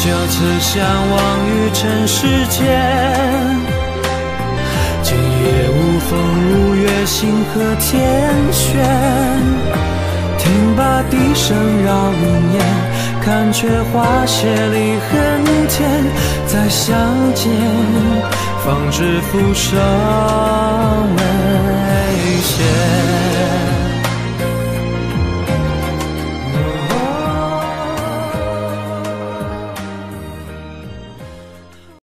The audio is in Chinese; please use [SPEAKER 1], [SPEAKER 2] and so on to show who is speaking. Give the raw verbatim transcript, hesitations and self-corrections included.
[SPEAKER 1] 就此相忘于尘世间。今夜无风无月，星河天悬。听罢笛声绕云烟，看却花谢离恨天。再相见，方知浮生未歇。